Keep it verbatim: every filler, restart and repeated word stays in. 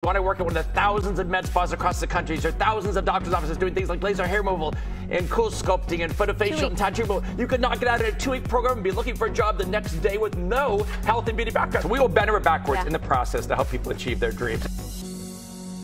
Want to work at one of the thousands of med spas across the country. There are thousands of doctors' offices doing things like laser hair removal and cool sculpting and photofacial and tattoo removal. You could knock it out in a two-week program and be looking for a job the next day with no health and beauty background. So we will bend over backwards yeah. in the process to help people achieve their dreams.